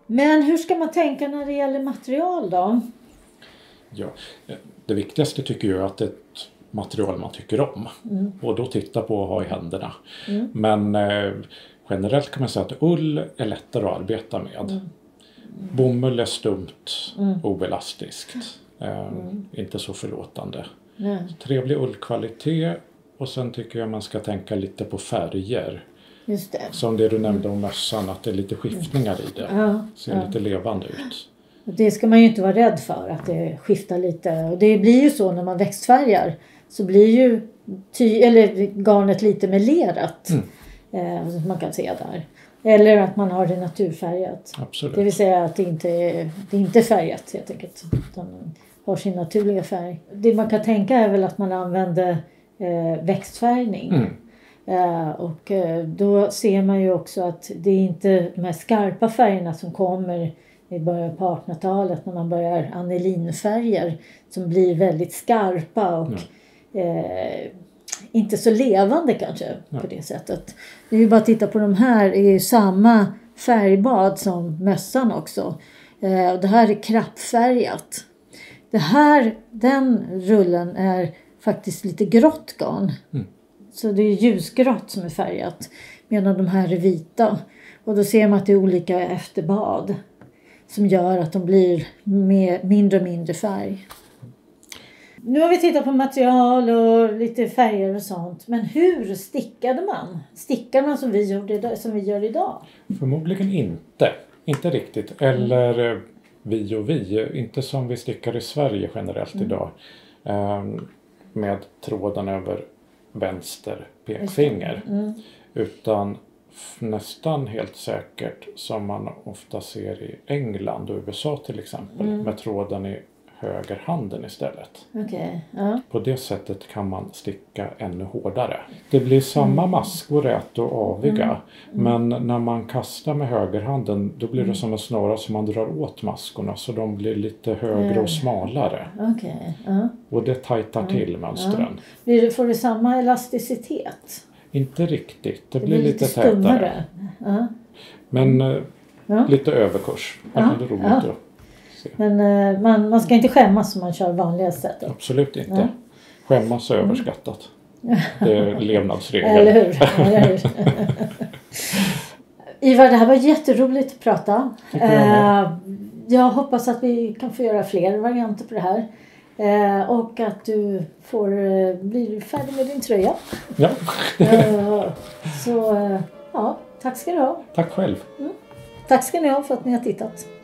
Men hur ska man tänka när det gäller material då? Ja, det viktigaste tycker jag är att det är ett material man tycker om. Och då titta på och ha i händerna. Men generellt kan man säga att ull är lättare att arbeta med. Bomull är stumt, obelastiskt. Inte så förlåtande. Trevlig ullkvalitet. Och sen tycker jag man ska tänka lite på färger. Just det. Som det du nämnde om mössan, att det är lite skiftningar i det. Ser lite levande ut. Det ska man ju inte vara rädd för, att det skiftar lite. Och det blir ju så när man växtfärgar. Så blir ju garnet lite melerat. Som man kan se där. Eller att man har det naturfärgat. Absolut. Det vill säga att det inte är färgat helt enkelt. Utan man har sin naturliga färg. Det man kan tänka är väl att man använder växtfärgning. Och då ser man ju också att det är inte de här skarpa färgerna som kommer i början på 1800-talet när man börjar anilinfärger som blir väldigt skarpa och inte så levande kanske på det sättet. Det är ju bara att titta på de här, är ju samma färgbad som mössan också. Och det här är krappfärgat. Den rullen är faktiskt lite grått garn. Så det är ljusgrått som är färgat. Medan de här är vita. Och då ser man att det är olika efterbad. Som gör att de blir mindre och mindre färg. Nu har vi tittat på material och lite färger och sånt. Men hur stickade man? Stickar man som vi gör idag? Förmodligen inte. Inte riktigt. Eller vi. Inte som vi stickar i Sverige generellt idag. Med tråden över vänster pekfinger. Utan nästan helt säkert som man ofta ser i England och USA till exempel. Med tråden i högerhanden istället. På det sättet kan man sticka ännu hårdare. Det blir samma maskor rätt och aviga. Men när man kastar med högerhanden då blir det som en snara som man drar åt maskorna. Så de blir lite högre och smalare. Och det tajtar till mönstren. Får du samma elasticitet? Inte riktigt. Det blir lite tätare. Men lite överkurs. Det är roligt att se. Men man ska inte skämmas som man kör vanliga sättet. Absolut inte. Skämmas är överskattat. Det är levnadsregel. Eller hur? Ivar, det här var jätteroligt att prata. Jag hoppas att vi kan få göra fler varianter på det här. Och att du blir färdig med din tröja. Ja. Så tack ska du ha. Tack själv. Tack ska ni ha för att ni har tittat.